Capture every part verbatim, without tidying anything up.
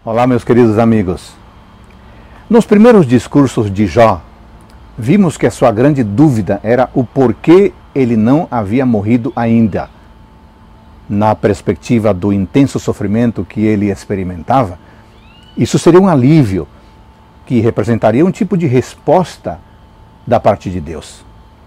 Olá, meus queridos amigos. Nos primeiros discursos de Jó, vimos que a sua grande dúvida era o porquê ele não havia morrido ainda. Na perspectiva do intenso sofrimento que ele experimentava, isso seria um alívio que representaria um tipo de resposta da parte de Deus.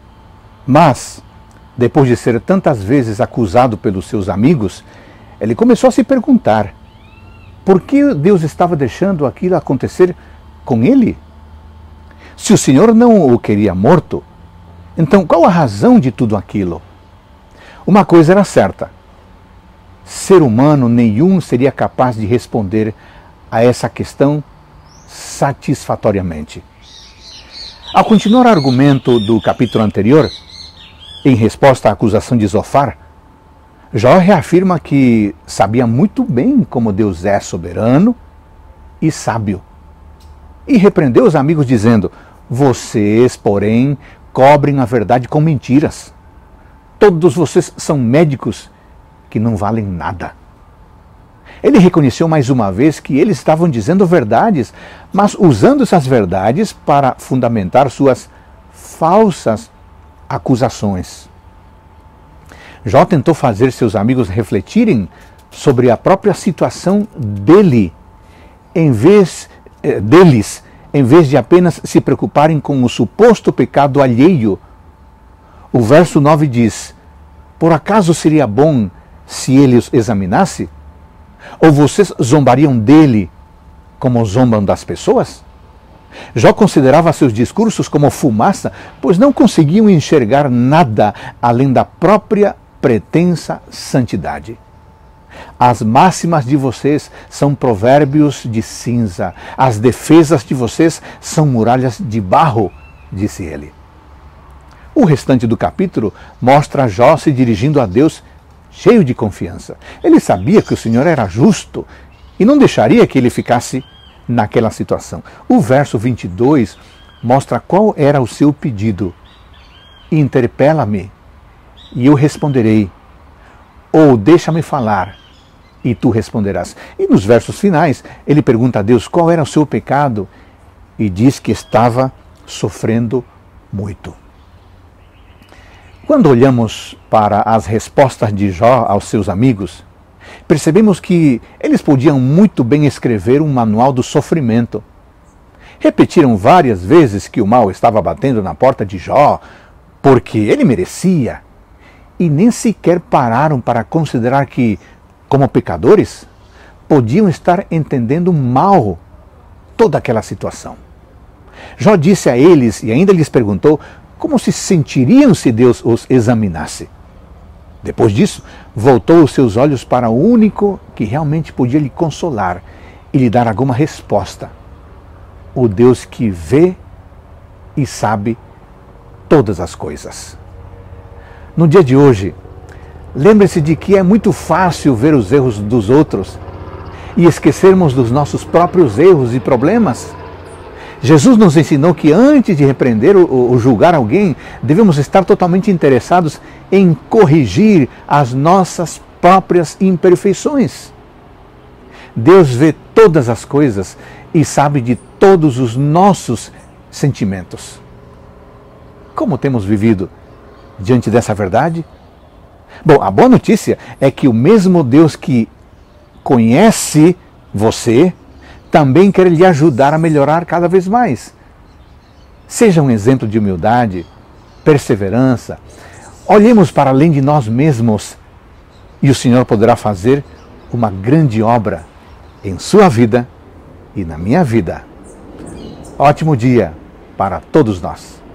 Mas, depois de ser tantas vezes acusado pelos seus amigos, ele começou a se perguntar por que Deus estava deixando aquilo acontecer com ele? Se o Senhor não o queria morto, então qual a razão de tudo aquilo? Uma coisa era certa: ser humano nenhum seria capaz de responder a essa questão satisfatoriamente. Ao continuar o argumento do capítulo anterior, em resposta à acusação de Zofar, Jó reafirma que sabia muito bem como Deus é soberano e sábio. E repreendeu os amigos dizendo: vocês, porém, cobrem a verdade com mentiras. Todos vocês são médicos que não valem nada. Ele reconheceu mais uma vez que eles estavam dizendo verdades, mas usando essas verdades para fundamentar suas falsas acusações. Jó tentou fazer seus amigos refletirem sobre a própria situação dele, em vez eh, deles, em vez de apenas se preocuparem com o suposto pecado alheio. O verso nove diz: por acaso seria bom se ele os examinasse? Ou vocês zombariam dele como zombam das pessoas? Jó considerava seus discursos como fumaça, pois não conseguiam enxergar nada além da própria pretensa santidade. As máximas de vocês são provérbios de cinza, as defesas de vocês são muralhas de barro, disse ele. O restante do capítulo mostra Jó se dirigindo a Deus cheio de confiança. Ele sabia que o Senhor era justo e não deixaria que ele ficasse naquela situação. O verso vinte e dois mostra qual era o seu pedido: interpela-me e eu responderei, ou deixa-me falar e tu responderás. E nos versos finais ele pergunta a Deus qual era o seu pecado e diz que estava sofrendo muito. Quando olhamos para as respostas de Jó aos seus amigos, percebemos que eles podiam muito bem escrever um manual do sofrimento. Repetiram várias vezes que o mal estava batendo na porta de Jó, porque ele merecia, e nem sequer pararam para considerar que, como pecadores, podiam estar entendendo mal toda aquela situação. Jó disse a eles, e ainda lhes perguntou, como se sentiriam se Deus os examinasse. Depois disso, voltou os seus olhos para o único que realmente podia lhe consolar e lhe dar alguma resposta: o Deus que vê e sabe todas as coisas. No dia de hoje, lembre-se de que é muito fácil ver os erros dos outros e esquecermos dos nossos próprios erros e problemas. Jesus nos ensinou que antes de repreender ou julgar alguém, devemos estar totalmente interessados em corrigir as nossas próprias imperfeições. Deus vê todas as coisas e sabe de todos os nossos sentimentos. Como temos vivido diante dessa verdade? Bom, a boa notícia é que o mesmo Deus que conhece você também quer lhe ajudar a melhorar cada vez mais. Seja um exemplo de humildade, perseverança. Olhemos para além de nós mesmos e o Senhor poderá fazer uma grande obra em sua vida e na minha vida. Ótimo dia para todos nós.